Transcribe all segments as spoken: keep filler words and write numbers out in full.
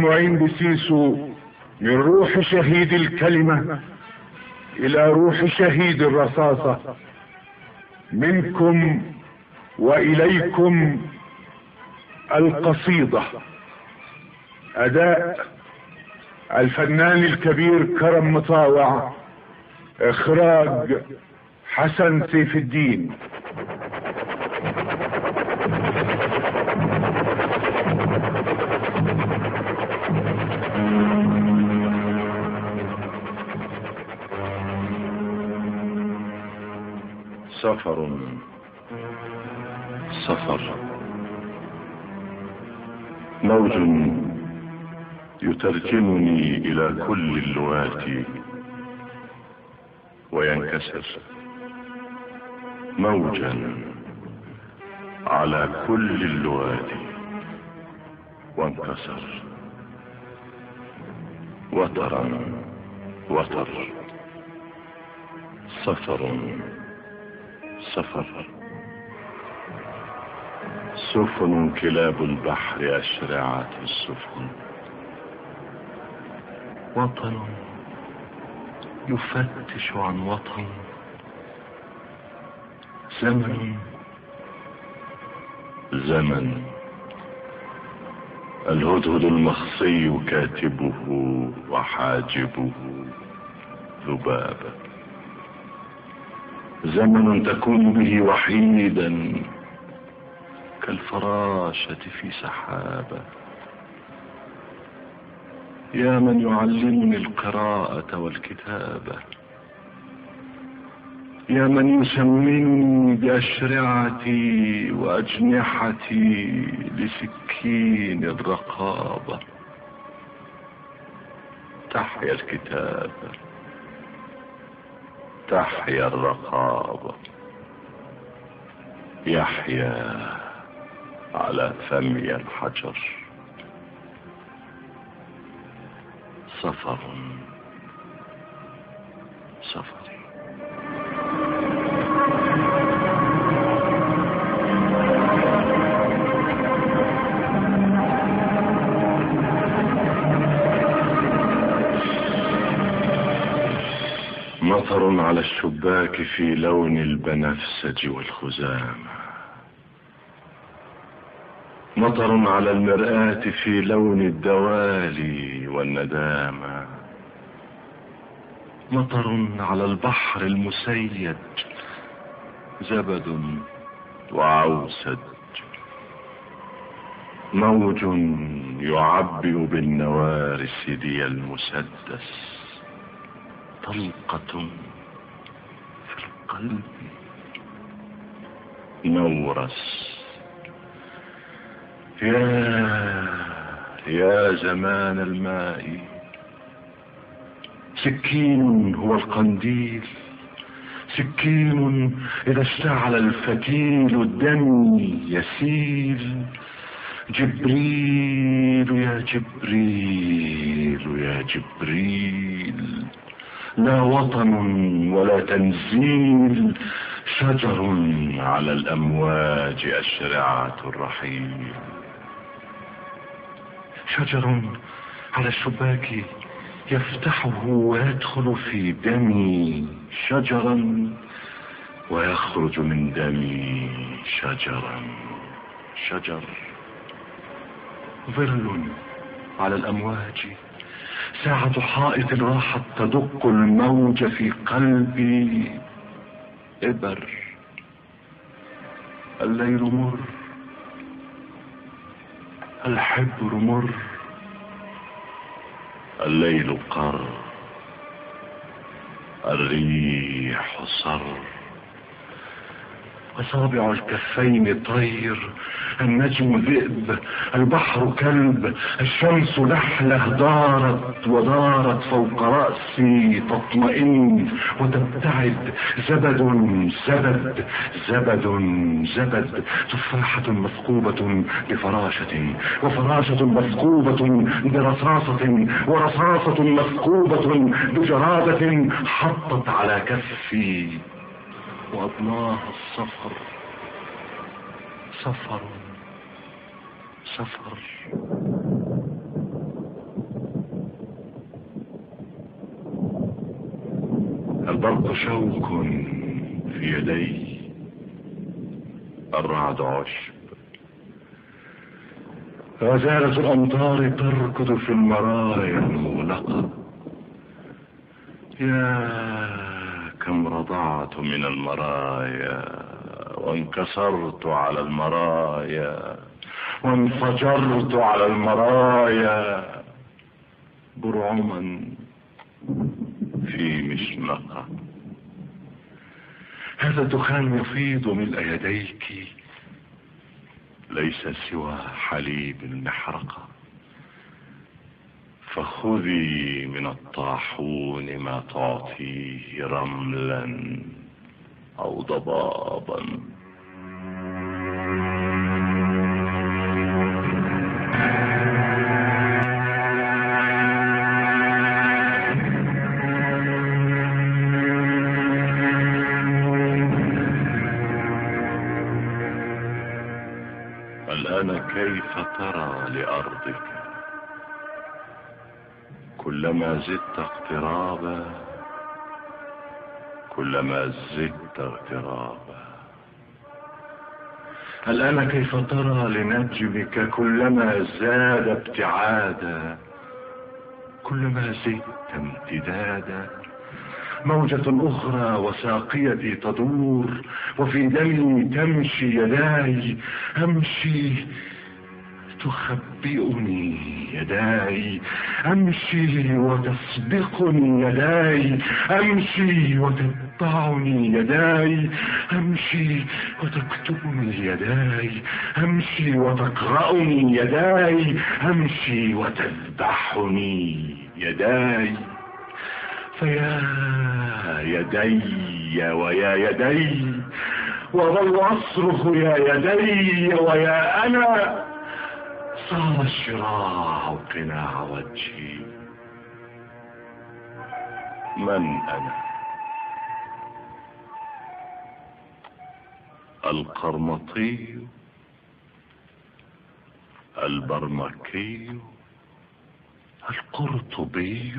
معين بسيسو من روح شهيد الكلمة الى روح شهيد الرصاصة. منكم واليكم القصيدة، اداء الفنان الكبير كرم مطاوع، اخراج حسن سيف الدين. سفر سفر موج يترجمني إلى كل اللغات وينكسر، موجا على كل اللغات وانكسر، وترا وتر، سفر سفر، سفن كلاب البحر أشرعت السفن، وطن يفتش عن وطن، زمن زمن، الهدهد المخصي كاتبه وحاجبه ذبابة، زمن تكون به وحيدا كالفراشة في سحابة. يا من يعلمني القراءة والكتابة، يا من يسمني بأشرعتي وأجنحتي لسكين الرقابة. تحيا الكتابة، تحيا الرقابة، يحيا على فمي الحجر. سفر سفري. مطر على الشباك في لون البنفسج والخزامة، مطر على المرآة في لون الدوالي والندامة، مطر على البحر المسيد، زبد وعوسد، موج يعبئ بالنوارس دي المسدس، طلقة في القلب، نورس. يا يا زمان الماء، سكين هو القنديل، سكين إذا اشتعل الفتيل الدم يسيل. جبريل يا جبريل يا جبريل، لا وطن ولا تنزيل، شجر على الأمواج أشرعة الرحيل، شجر على الشباك يفتحه ويدخل في دمي شجرا، ويخرج من دمي شجرا، شجر. ظل على الأمواج، ساعة حائط راحت تدق الموج في قلبي. إبر، الليل مر، الحبر مر، الليل قر، الريح صر، أصابع الكفين طير، النجم ذئب، البحر كلب، الشمس لحلة دارت ودارت فوق رأسي تطمئن وتبتعد. زبد زبد زبد زبد، تفاحة مثقوبة بفراشة، وفراشة مثقوبة برصاصة، ورصاصة مثقوبة بجرادة حطت على كفي، وأضناها السفر. سفر سفر. البرق شوك في يدي، الرعد عشب، غزالة الأمطار تركض في المرايا المغلقة. يا كم رضعت من المرايا وانكسرت على المرايا وانفجرت على المرايا برعما في مشنقة. هذا الدخان يفيض ملء يديك، ليس سوى حليب المحرقة، فخذي من الطاحون ما تعطيه رملا أو ضبابا. الآن كيف ترى لأرضك؟ كلما زدت اقترابا كلما زدت اغترابا. الآن كيف ترى لنجمك؟ كلما زاد ابتعادا كلما زدت امتدادا. موجة أخرى وساقيتي تدور، وفي دمي تمشي يداي. أمشي تخبئني يداي، أمشي وتسبقني يداي، أمشي وتتبعني يداي، أمشي وتكتبني يداي، أمشي وتقرأني يداي، أمشي وتذبحني يداي. فيا يدي ويا يدي، وظل أصرخ يا يدي ويا أنا. صار الشراع قناع وجهي. من أنا؟ القرمطي، البرمكي، القرطبي،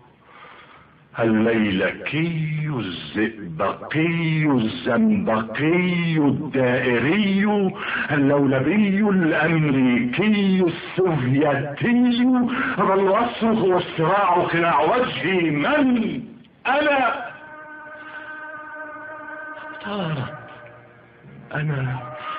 الليلكي، الزئبقي، الزنبقي، الدائري، اللولبي، الامريكي، السوفيتي. ظل اصرخ والصراع قناع وجهي. من انا؟ طارت انا،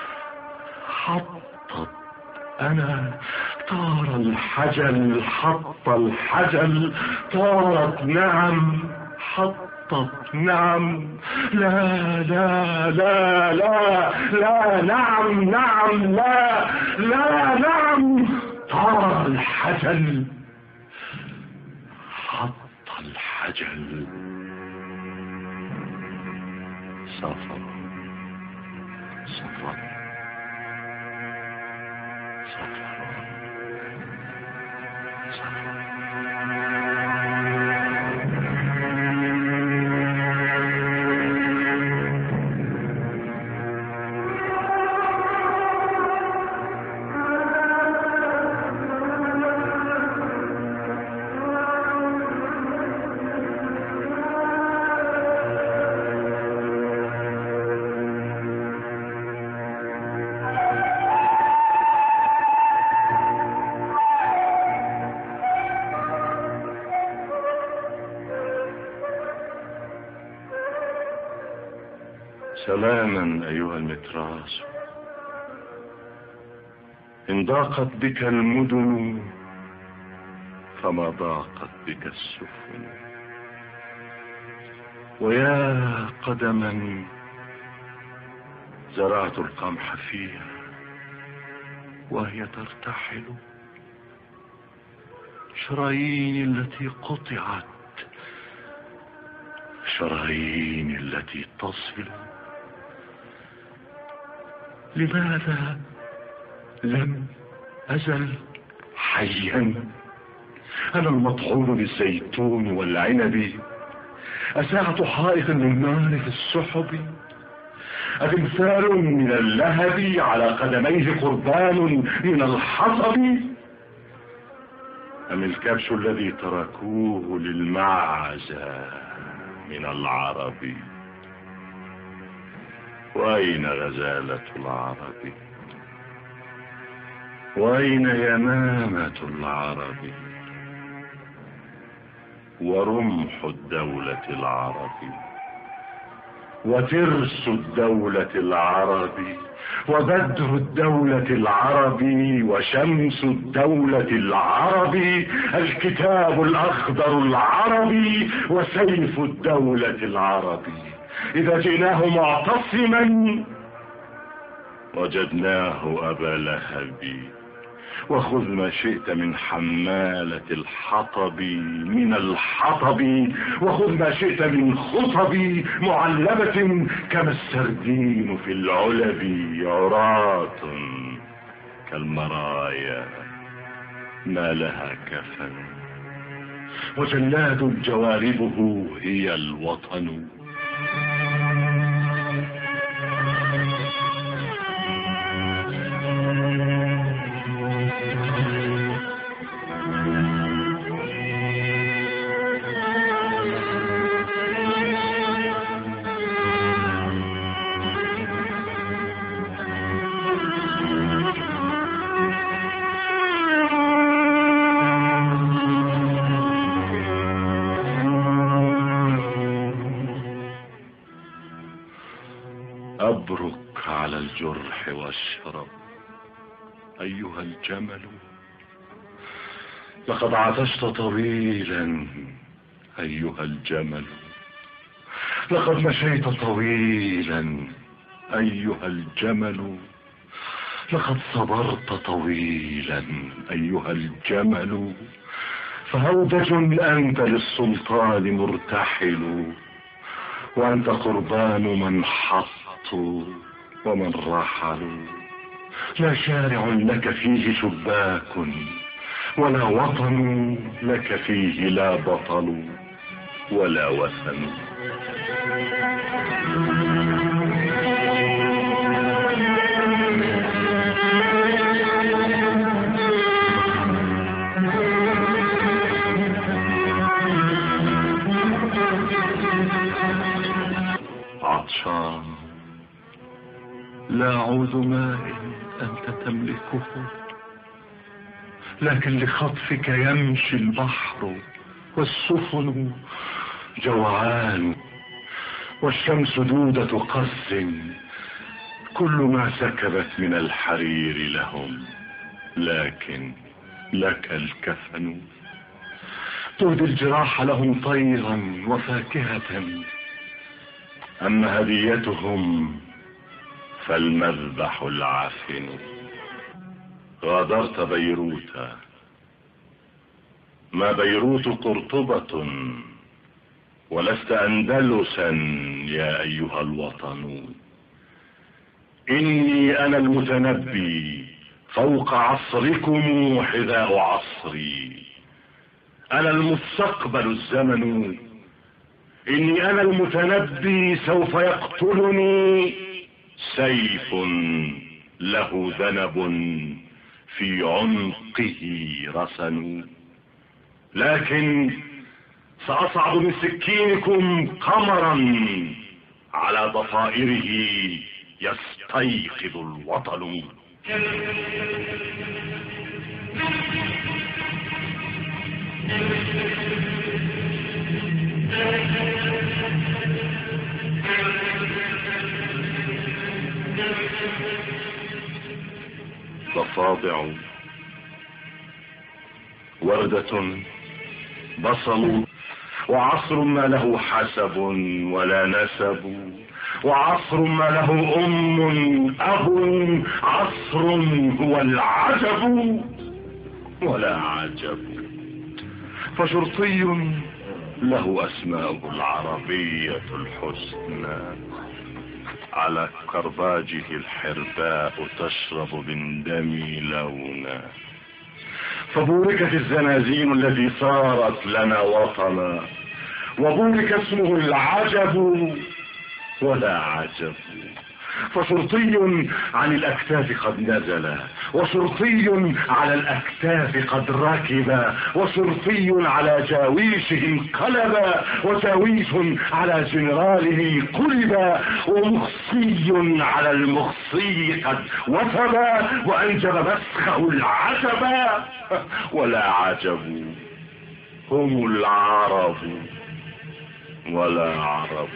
حطت انا، طار الحجل، حط الحجل، طارت نعم، حطت نعم. لا لا لا لا لا، نعم نعم، لا لا نعم. طار الحجل، حط الحجل. سافر سفر سفر سلاما أيها المتراس. إن ضاقت بك المدن فما ضاقت بك السفن. ويا قدما زرعت القمح فيها وهي ترتحل. شرايين التي قطعت، شرايين التي تصل. لماذا لم أزل حيا؟ أنا المطحون بالزيتون والعنب، أساعة حائط للنار في السحب، أتمثال من اللهب على قدميه قربان من الحصب، أم الكبش الذي تركوه للمعزة من العرب؟ وأين غزالة العرب؟ وأين يمامة العرب؟ ورمح الدولة العرب؟ وترس الدولة العرب؟ وبدر الدولة العرب؟ وشمس الدولة العرب؟ الكتاب الأخضر العربي؟ وسيف الدولة العربي؟ إذا جئناه معتصما وجدناه أبا لهب. وخذ ما شئت من حمالة الحطب من الحطب، وخذ ما شئت من خطب معلبة كما السردين في العلب، عراة كالمرايا ما لها كفن، وجلاد جواربه هي الوطن. أبرك على الجرح واشرب أيها الجمل، لقد عطشت طويلا أيها الجمل، لقد مشيت طويلا أيها الجمل، لقد صبرت طويلا أيها الجمل، فهودج أنت للسلطان مرتحل، وأنت قربان من حطوا ومن رحلوا. لا شارع لك فيه شباك، ولا وطن لك فيه لا بطل ولا وثن. عطشان لا عوز ماء أنت تملكه، لكن لخطفك يمشي البحر والسفن. جوعان والشمس دودة قص، كل ما سكبت من الحرير لهم، لكن لك الكفن. تهدي الجراح لهم طيرا وفاكهة، أما هديتهم فالمذبح العفن. غادرت بيروت، ما بيروت قرطبة، ولست أندلسا يا أيها الوطن. إني أنا المتنبي فوق عصركم حذاء عصري، أنا المستقبل الزمن. إني أنا المتنبي سوف يقتلني سيف له ذنب في عنقه رسن، لكن سأصعد من سكينكم قمرا على ضفائره يستيقظ الوطن. ضفادع، وردة، بصل، وعصر ما له حسب ولا نسب، وعصر ما له أم أب، عصر هو العجب ولا عجب. فشرطي له أسماءه العربية الحسنى، على كرباجه الحرباء تشرب من دمي لونا. فبوركت الزنازين التي صارت لنا وطنا، وبورك اسمه العجب ولا عجب. فشرطي عن الأكتاف قد نزل، وشرطي على الأكتاف قد ركب، وشرطي على جاويشه انقلب، وجاويش على جنراله قلب، ومخصي على المخصي قد وثب، وأنجب مسخه العجب. ولا عجب، هم العرب ولا عرب.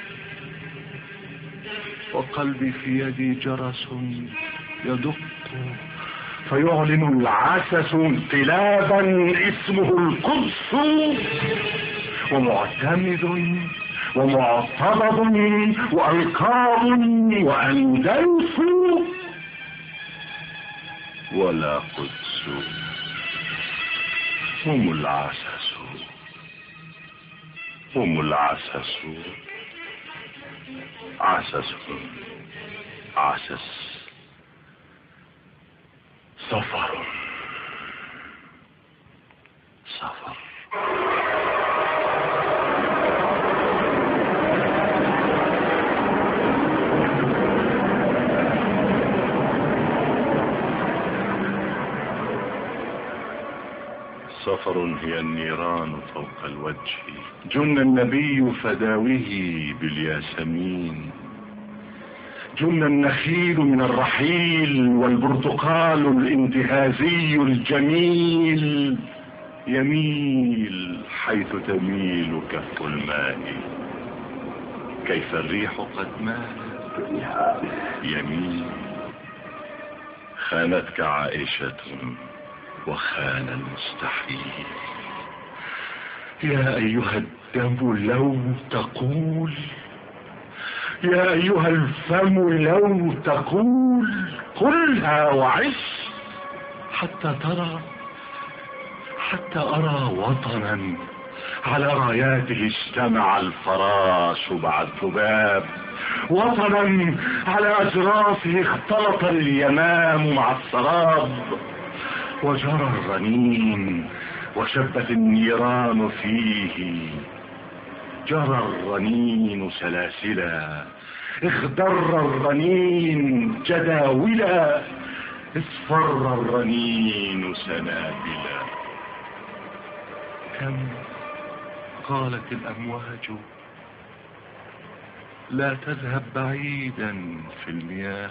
وقلبي في يدي جرس يدق فيعلن العسس انقلابا اسمه القدس، ومعتمد ومعتضد وألقاب وأندلس، ولا قدس، هم العسس هم العسس عسس عسس. سفر سفر. سفر هي النيران فوق الوجه، جن النبي فداويه بالياسمين، جن النخيل من الرحيل، والبرتقال الانتهازي الجميل يميل حيث تميل كف الماء. كيف الريح قد مالت يميل. خانتك عائشة وخان المستحيل. يا أيها الدم لو تقول، يا أيها الفم لو تقول، قلها وعش حتى ترى، حتى أرى وطنا على راياته اجتمع الفراش مع الذباب، وطنا على أجراسه اختلط اليمام مع السراب، وجرى الرنين وشبت النيران فيه، جرى الرنين سلاسلا، اخضر الرنين جداولا، اصفر الرنين سنابلا. كم قالت الأمواج لا تذهب بعيدا في المياه،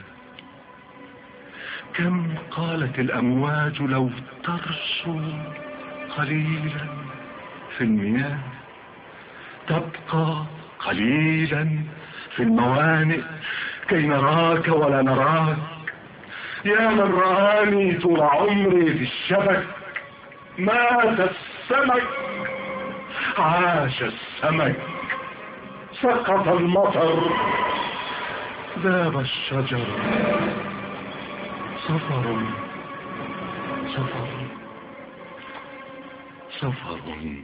كم قالت الأمواج لو ترسو قليلا في المياه، تبقى قليلا في الموانئ كي نراك ولا نراك. يا من رآني طول عمري في الشبك، مات السمك عاش السمك، سقط المطر ذاب الشجر. سفر سفر سفر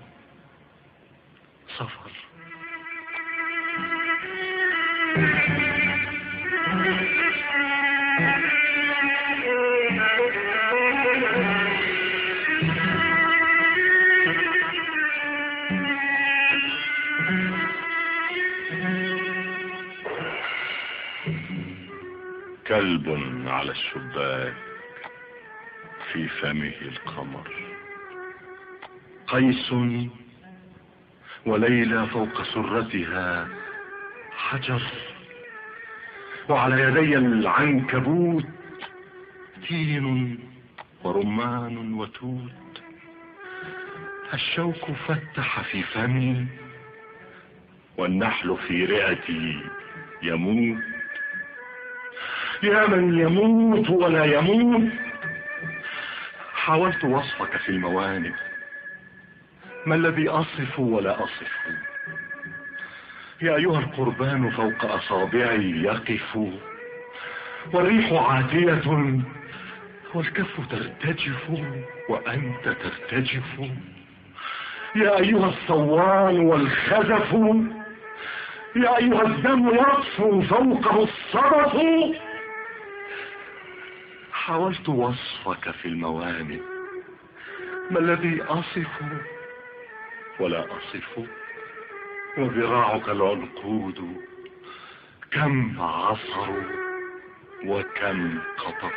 سفر. كلب على الشباك في فمه القمر، قيس وليلى فوق سرتها حجر، وعلى يدي العنكبوت تين ورمان وتوت. الشوك فتح في فمي والنحل في رئتي يموت. يا من يموت ولا يموت، حاولت وصفك في الموانئ، ما الذي أصف ولا أصف. يا أيها القربان فوق أصابعي يقف، والريح عاتية والكف ترتجف وأنت ترتجف. يا أيها الصوان والخزف، يا أيها الدم يطفو فوقه الصدف. حاولت وصفك في الموانئ، ما الذي أصف ولا أصف. وذراعك العنقود كم عصروا وكم قطفوا.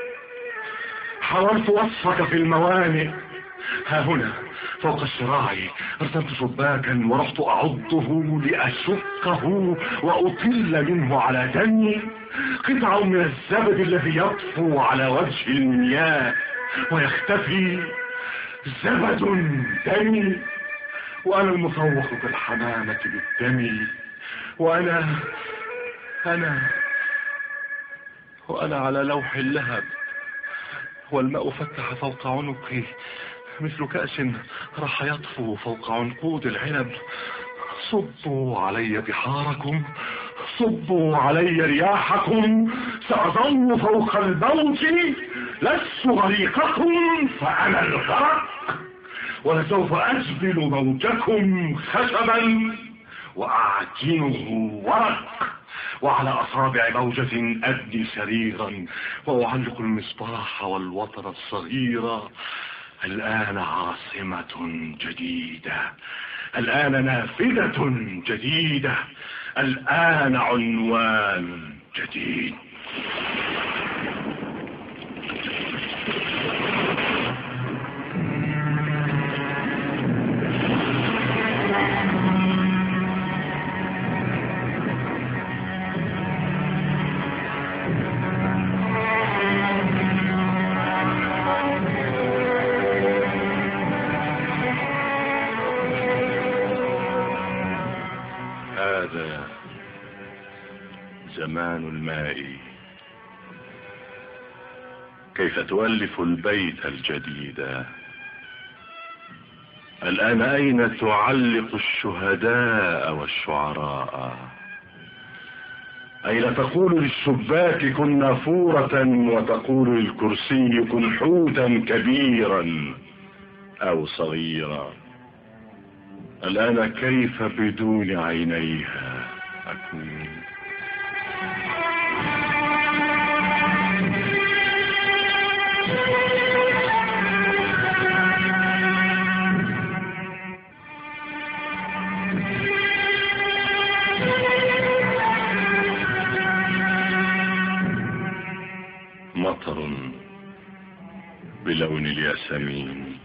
حاولت وصفك في الموانئ، ها هنا فوق الشراع ارسلت شباكا ورحت اعضه لاشقه واطل منه على دمي، قطع من الزبد الذي يطفو على وجه المياه ويختفي زبد دمي، وانا المفوق كالحمامة بالدم، وانا انا وانا على لوح اللهب، والماء فتح فوق عنقي مثل كأس راح يطفو فوق عنقود العنب. صبوا علي بحاركم، صبوا علي رياحكم، سأظل فوق الموت، لست غريقكم فأنا الغرق، ولسوف أجبل موجكم خشبا وأعجنه ورق، وعلى أصابع موجة أبني سريرا وأعلق المصباح والوتر الصغير. الآن عاصمة جديدة، الآن نافذة جديدة، الآن عنوان جديد. هذا زمان الماء. كيف تؤلف البيت الجديد؟ الآن أين تعلق الشهداء والشعراء؟ أين تقول للشباك كن نافورة وتقول للكرسي كن حوتا كبيرا أو صغيرا؟ الآن كيف بدون عينيها أكون؟ مطر بلون الياسمين،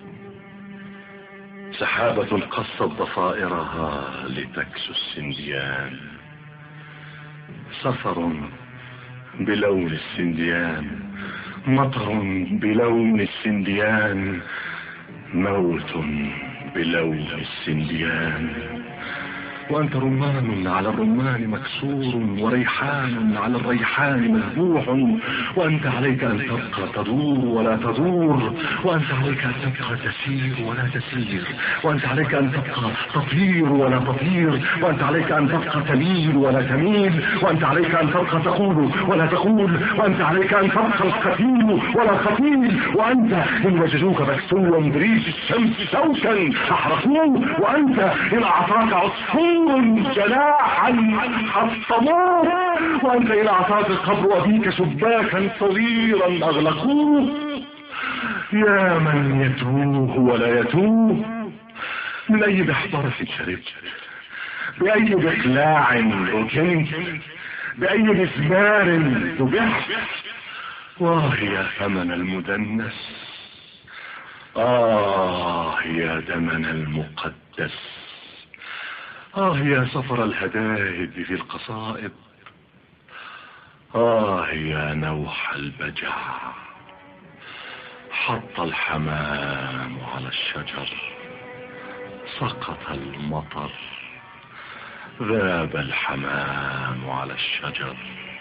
سحابة قصت ضفائرها لتكسو السنديان، سفر بلون السنديان، مطر بلون السنديان، موت بلون السنديان. وأنت رمان على الرمان مكسور، وريحان على الريحان مذبوح، وأنت عليك أن تبقى تدور ولا تدور، وأنت عليك أن تبقى تسير ولا تسير، وأنت عليك أن تبقى تطير ولا تطير، وأنت عليك أن تبقى تميل ولا تميل، وأنت عليك أن تبقى تقول ولا تقول، وأنت عليك أن تبقى القتيل ولا قتيل، وأنت إن وجدوك مكسوا بريش الشمس شوكا أحرقوه، وأنت إن أعطاك عصفور جناحا حطموه، وأنت إن أعطاك القبر أبيك شباكا صغيرا أغلقوه. يا من يتوه ولا يتوه، من أي بحضرة شربت، بأي بقلاع ركنت، بأي مسمار ذبحت. واه يا ثمن المدنس، آه يا دمنا المقدس، آه يا سفر الهدائد في القصائد، آه يا نوح البجع. حط الحمام على الشجر، سقط المطر، ذاب الحمام على الشجر.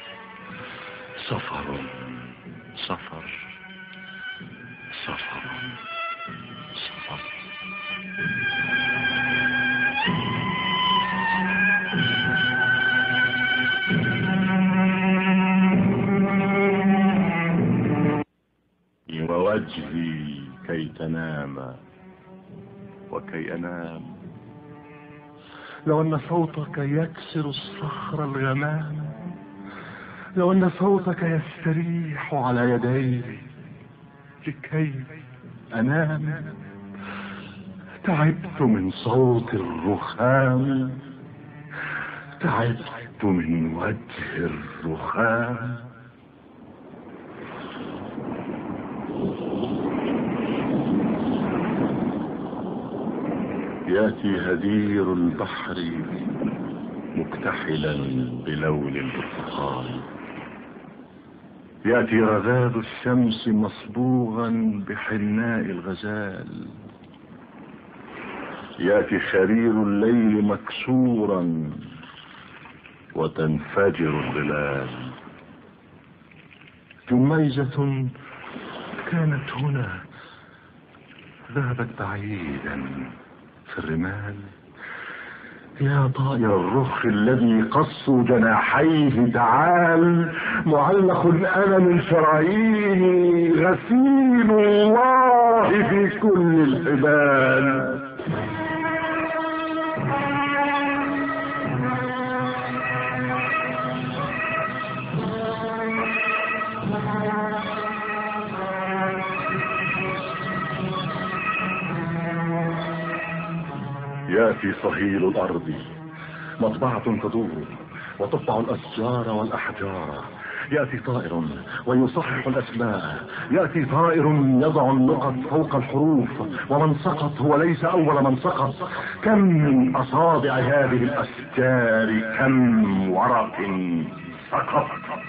سفر سفر سفر سفر. ووجهي كي تنام وكي أنام، لو أن صوتك يكسر الصخر الغمام، لو أن صوتك يستريح على يدي لكي أنام. تعبت من صوت الرخام، تعبت من وجه الرخام. ياتي هدير البحر مكتحلا بلون البرتقال، ياتي رذاذ الشمس مصبوغا بحناء الغزال، ياتي خرير الليل مكسورا وتنفجر الظلال. جميزة كانت هنا ذهبت بعيدا في الرمال. يا طائر الرخ الذي قص جناحيه تعال، معلق انا من شراييني، غسيل الله في كل الحبال. ياتي صهيل الارض مطبعة تدور وتطبع الاشجار والاحجار. ياتي طائر ويصحح الاسماء، ياتي طائر يضع النقط فوق الحروف، ومن سقط هو ليس اول من سقط. كم من اصابع هذه الاشجار، كم ورق سقط.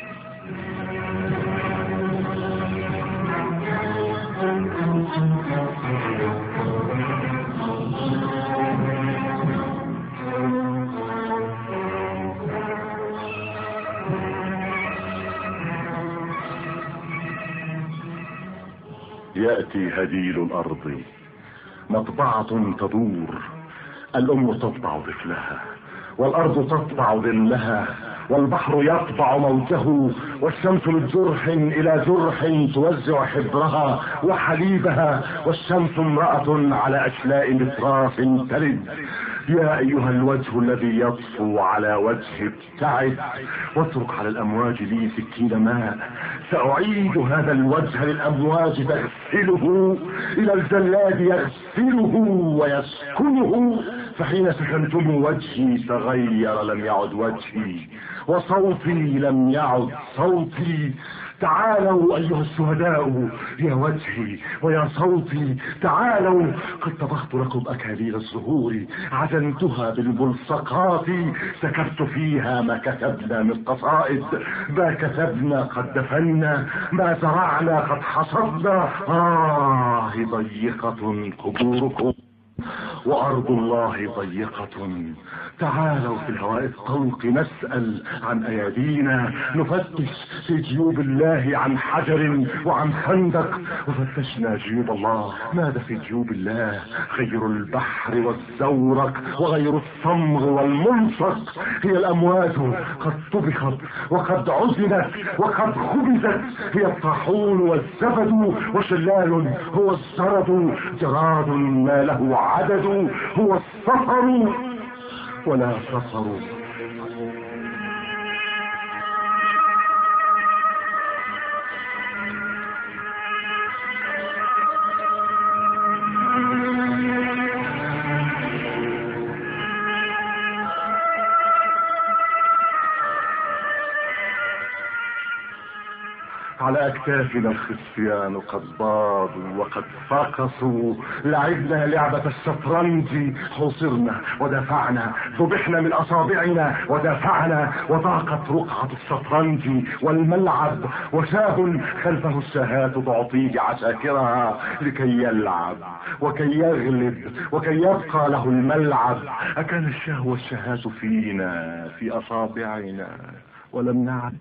يأتي هديل الأرض مطبعة تدور، الأم تطبع طفلها، والأرض تطبع ظلها، والبحر يطبع موجه، والشمس من جرح إلى جرح توزع حبرها وحليبها، والشمس امرأة على أشلاء مطراف تلد. يا أيها الوجه الذي يطفو على وجه ابتعد، واترك على الأمواج لي سكين ماء، سأعيد هذا الوجه للأمواج تغسله، إلى الجلاد يغسله ويسكنه. فحين سكنتم وجهي تغير لم يعد وجهي، وصوتي لم يعد صوتي. تعالوا أيها الشهداء يا وجهي ويا صوتي، تعالوا قد طبخت لكم أكاليل الزهور، عجنتها بالملصقات، سكبت فيها ما كتبنا من قصائد، ما كتبنا قد دفنا، ما زرعنا قد حصدنا. آه ضيقة قبوركم وأرض الله ضيقة. تعالوا في الهواء الطلق نسأل عن أيادينا، نفتش في جيوب الله عن حجر وعن خندق، وفتشنا جيوب الله. ماذا في جيوب الله؟ غير البحر والزورق وغير الصمغ والملصق. هي الأمواج قد طبخت وقد عزلت وقد خبزت، هي الطاحون والزبد وشلال هو الزرد، جراد ما له عدد هو الصفر ولا صفر. على أكتافنا الخصيان قد باضوا وقد فقصوا، لعبنا لعبة الشطرنج، حوصرنا ودفعنا، ذبحنا من أصابعنا ودفعنا، وضاقت رقعة الشطرنج والملعب، وشاه خلفه الشاهات تعطيه عساكرها لكي يلعب وكي يغلب وكي يبقى له الملعب. أكان الشاه والشاهات فينا في أصابعنا ولم نعرف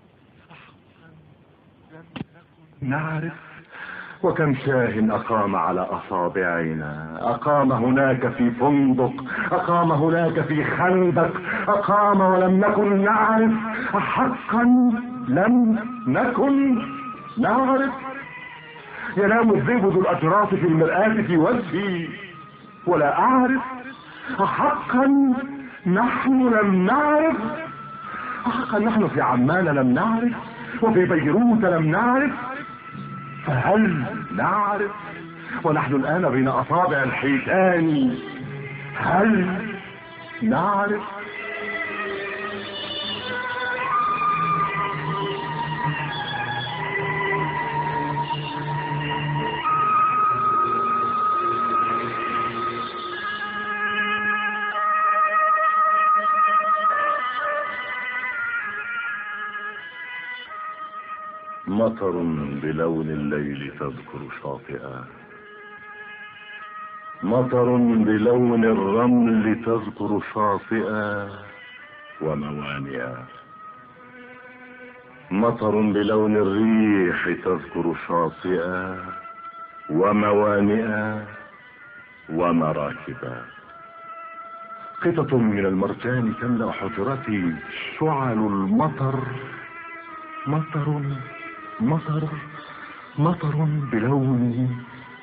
نعرف وكم شاه أقام على أصابعنا، أقام هناك في فندق، أقام هناك في خندق، أقام ولم نكن نعرف. حقا لم نكن نعرف. ينام الذئب ذو الأجراس في المرآة في وجهي ولا أعرف. حقا نحن لم نعرف. حقا نحن في عمان لم نعرف، وفي بيروت لم نعرف. فهل نعرف؟ ونحن الآن بين أصابع الحيتان، هل نعرف؟ مطر بلون الليل تذكر شاطئا، مطر بلون الرمل تذكر شاطئا وموانئا، مطر بلون الريح تذكر شاطئا وموانئا ومراكبا. قطة من المرجان تملأ حجرتي، شعل المطر، مطر مطر مطر بلون،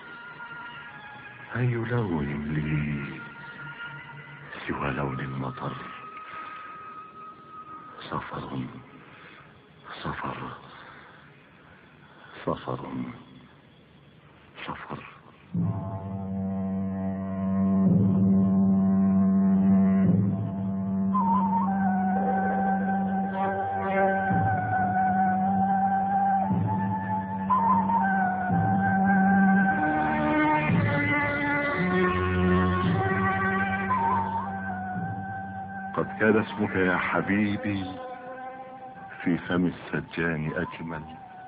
أي لون لي سوى لون المطر؟ سفر سفر سفر سفر. قد كان اسمك يا حبيبي في فم السجان أجمل،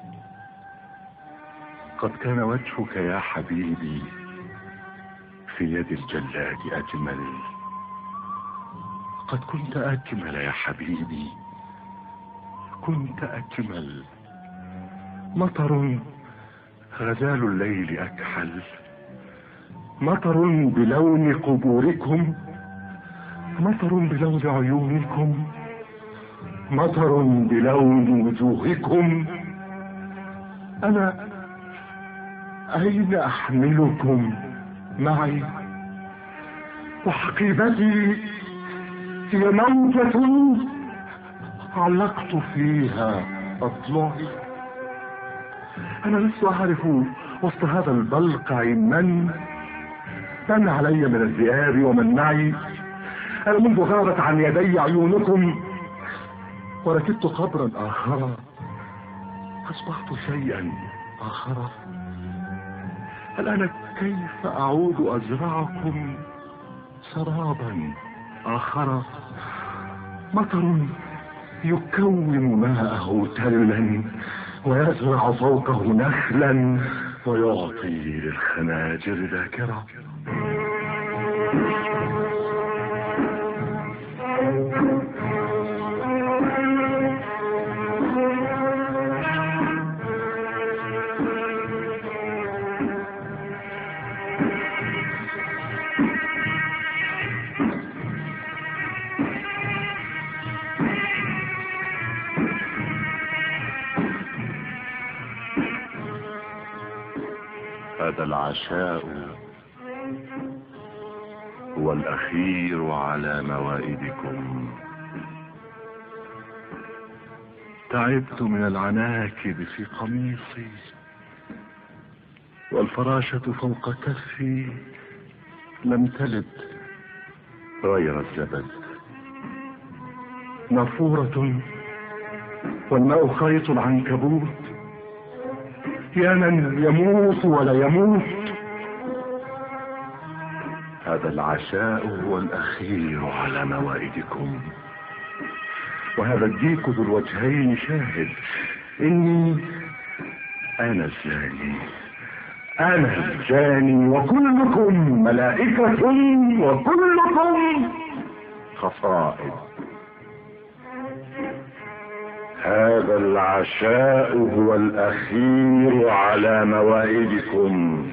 قد كان وجهك يا حبيبي في يد الجلاد أجمل، قد كنت أجمل يا حبيبي، كنت أجمل. مطر غزال الليل أكحل، مطر بلون قبوركم، مطر بلون عيونكم، مطر بلون وجوهكم. أنا أين أحملكم معي؟ وحقيبتي هي موجة علقت فيها أضلعي. أنا لست أعرف وسط هذا البلقع من من علي من الذئاب ومن معي. أنا منذ غابت عن يدي عيونكم وركبت قبرا آخر، أصبحت شيئا آخر. الآن كيف أعود أزرعكم سرابا آخر؟ مطر يكون ماءه تلا ويزرع فوقه نخلا ويعطي للخناجر ذاكرة. هذا العشاء هو الأخير على موائدكم. تعبت من العناكب في قميصي، والفراشة فوق كفي لم تلد غير الزبد. نافورة والماء خيط العنكبوت، يا من يموت ولا يموت. هذا العشاء هو الأخير على موائدكم. وهذا الديك ذو الوجهين شاهد إني أنا الزاني، أنا الزاني، وكلكم ملائكة وكلكم خصائص. هذا العشاء هو الأخير على موائدكم.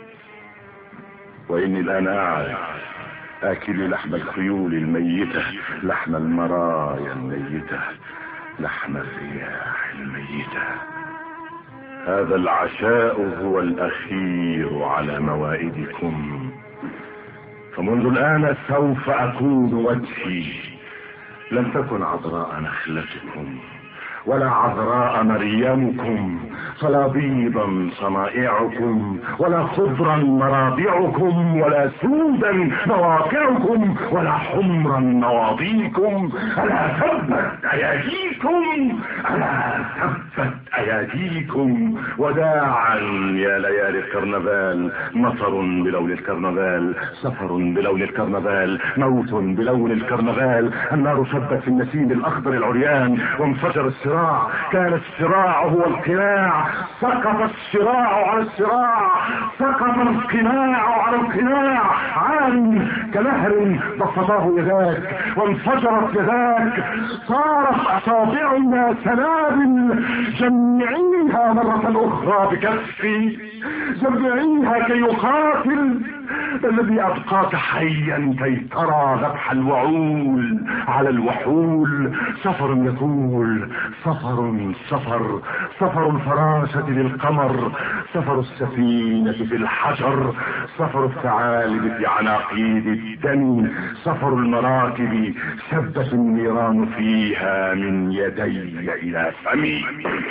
وإني الآن أعرف آكل لحم الخيول الميتة، لحم المرايا الميتة، لحم الرياح الميتة. هذا العشاء هو الأخير على موائدكم. فمنذ الآن سوف أكون وجهي. لم تكن عذراء نخلتكم ولا عذراء مريمكم، فلا بيضا صنائعكم ولا خضرا مرابعكم ولا سودا مواقعكم ولا حمرا مواضيكم. ألا ثبت أياديكم، ألا ثبت أياديكم. وداعا يا ليالي الكرنفال، مطر بلون الكرنفال، سفر بلون الكرنفال، موت بلون الكرنفال. النار شبت في النسيم الأخضر العريان، وانفجر السراج الصراع، كان الصراع هو القناع، سقط الصراع على الصراع، سقط القناع على القناع، عام كنهر ضفتاه يداك وانفجرت يداك، صارت اصابعنا سنابل، جمعيها مرة اخرى بكفي، جمعيها كي يقاتل الذي ابقاك حيا كي ترى ذبح الوعول على الوحول. سفر يطول، سفر سفر سفر الفراشة للقمر، سفر السفينة في الحجر، سفر الثعالب في عناقيد الدم، سفر المراكب سبت النيران فيها من يدي الى فمي.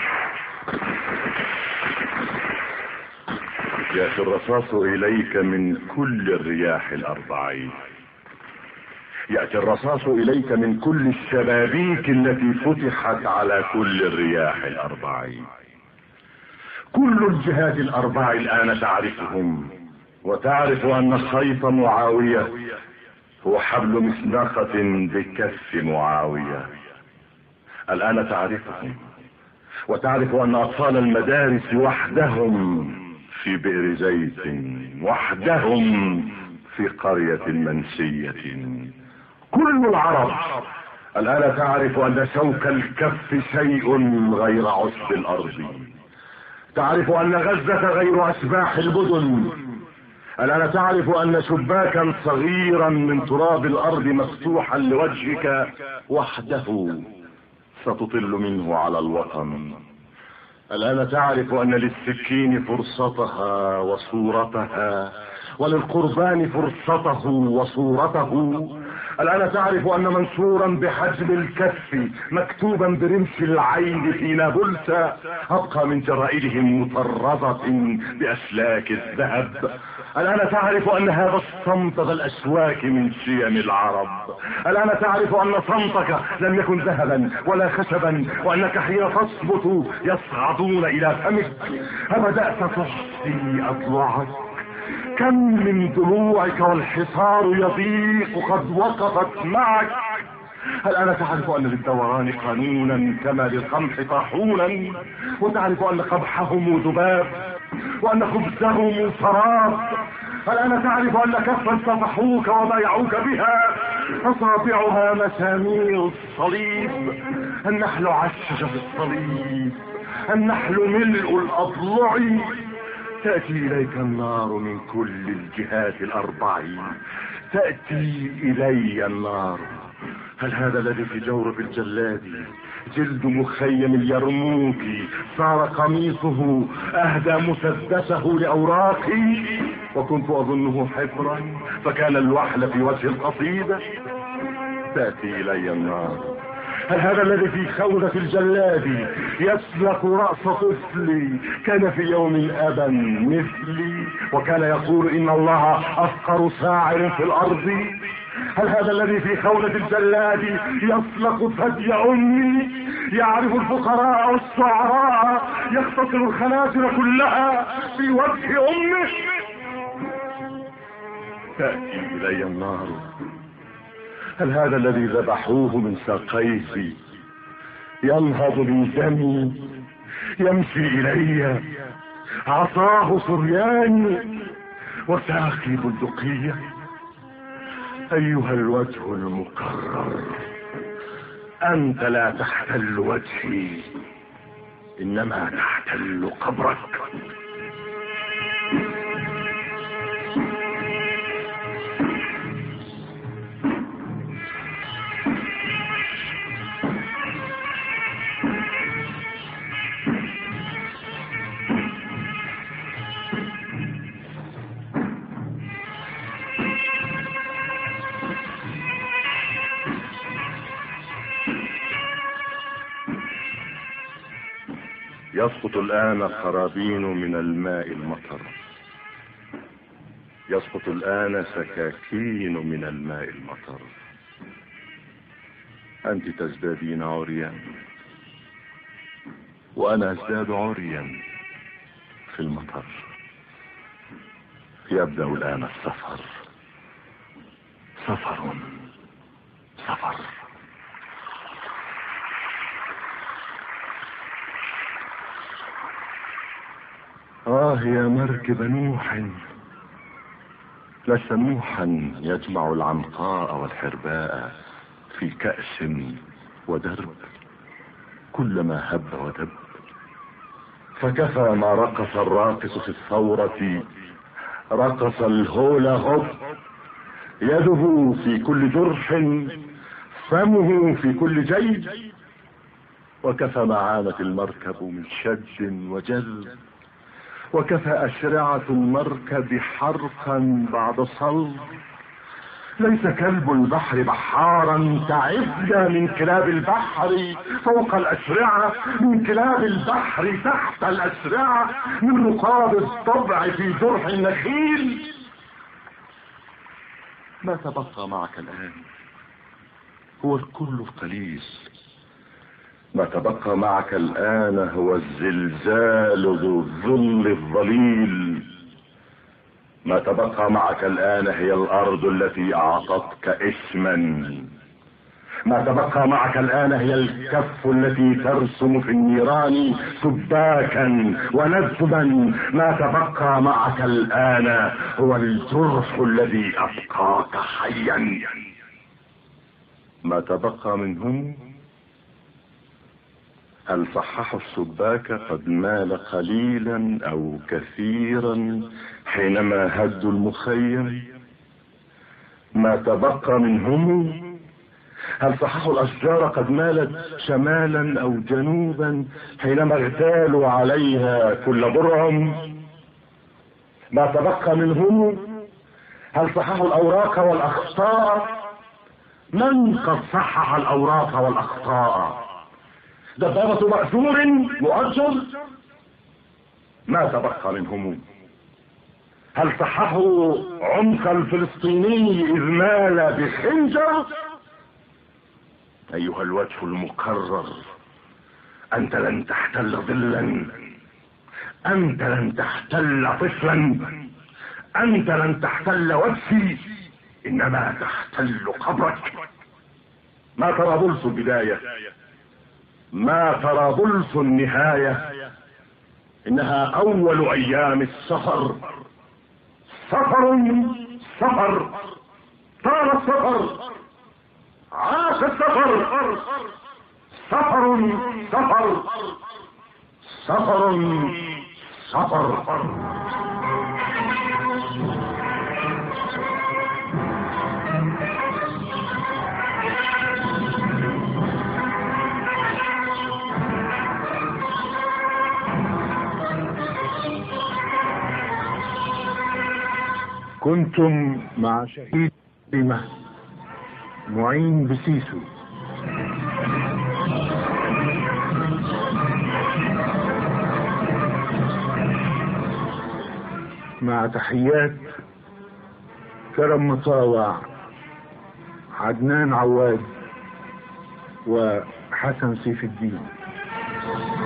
يأتي الرصاص إليك من كل الرياح الأربعين، يأتي الرصاص إليك من كل الشبابيك التي فتحت على كل الرياح الأربعين. كل الجهات الأربع الآن تعرفهم، وتعرف أن خيط معاوية هو حبل مسنخة بكف معاوية. الآن تعرفهم، وتعرف أن أطفال المدارس وحدهم في بئر زيت، وحدهم في قرية منسية. كل العرب الآن تعرف أن شوك الكف شيء غير عشب الأرض، تعرف أن غزة غير أشباح البدن. الآن تعرف أن شباكا صغيرا من تراب الأرض مفتوحا لوجهك وحده ستطل منه على الوطن. الآن تعرف أن للسكين فرصتها وصورتها، وللقربان فرصته وصورته. الآن تعرف أن منشورا بحجم الكف مكتوبا برمش العين في نابلس أبقى من جرائدهم مطردة بأسلاك الذهب. الآن تعرف أن هذا الصمت ذا الأسواك من شيم العرب. الآن تعرف أن صمتك لم يكن ذهبا ولا خشبا، وأنك حين تصبت يصعدون إلى فمك. أبدأت تحصي أضلاعك، كم من ضلوعك والحصار يضيق قد وقفت معك. الآن تعرف أن للدوران قانونا كما للقمح طاحونا، وتعرف أن قبحهم ذباب وأن خبزهم سراب. الآن تعرف أن كفا صفحوك وبايعوك بها أصابعها مسامير الصليب. النحل عشش في الصليب، النحل ملء الأضلع. تأتي إليك النار من كل الجهات الأربعين، تأتي إلي النار. هل هذا الذي في جورب الجلاد جلد مخيم اليرموك صار قميصه أهدى مسدسه لأوراقي، وكنت أظنه حبرا فكان الوحل في وجه القصيدة؟ تأتي إلي النار. هل هذا الذي في خولة الجلاد يسلق رأس طفلي كان في يوم أبا مثلي وكان يقول إن الله أفقر ساعر في الأرض؟ هل هذا الذي في خولة الجلاد يسلق ثدي أمي يعرف الفقراء والشعراء يختصر الخنازر كلها في وجه أمه؟ تأتي إلي النار. هل هذا الذي ذبحوه من ساقيه ينهض من دمي يمشي إلي عصاه صرياني وساقي بندقية؟ أيها الوجه المكرر، أنت لا تحتل وجهي إنما تحتل قبرك. يسقط الآن خرابين من الماء المطر، يسقط الآن سكاكين من الماء المطر. أنت تزدادين عريا وأنا أزداد عريا في المطر. يبدأ الآن السفر، سفر سفر. آه يا مركب نوح، لست نوحا يجمع العنقاء والحرباء في كأس ودرب كلما هب ودب. فكفى ما رقص الراقص في الثورة، رقص الهولا هوب، يده في كل جرح، فمه في كل جيب. وكفى ما عانت المركب من شد وجذب، وكفى أشرعة المركب حرقا بعد صلب. ليس كلب البحر بحارا تعبنا من كلاب البحر فوق الأشرعة، من كلاب البحر تحت الأشرعة، من رقاب الطبع في جرح النخيل. ما تبقى معك الآن هو الكل القليل، ما تبقى معك الآن هو الزلزال ذو الظل الظليل، ما تبقى معك الآن هي الأرض التي أعطتك اسما، ما تبقى معك الآن هي الكف التي ترسم في النيران سباكا ونذبا، ما تبقى معك الآن هو الجرح الذي أبقاك حيا. ما تبقى منهم هل صححوا السباك قد مال قليلا أو كثيرا حينما هدوا المخيم؟ ما تبقى منهم هل صححوا الأشجار قد مالت شمالا أو جنوبا حينما اغتالوا عليها كل برعم؟ ما تبقى منهم هل صححوا الأوراق والأخطاء؟ من قد صحح الأوراق والأخطاء؟ دبابة مأثور مؤجر؟ ما تبقى منهم هل صححوا عمق الفلسطيني إذ مال بخنجر؟ أيها الوجه المكرر، أنت لن تحتل ظلا، أنت لن تحتل طفلا، أنت لن تحتل وجهي، إنما تحتل قبرك. ما ترى بلس البداية، ما ترى بلس النهاية، إنها أول أيام السفر. سفر سفر طال السفر، عاش السفر، سفر سفر سفر سفر. كنتم مع شهيد بمه معين بسيسو. مع تحيات كرم مطاوع، عدنان عواد، وحسن سيف الدين.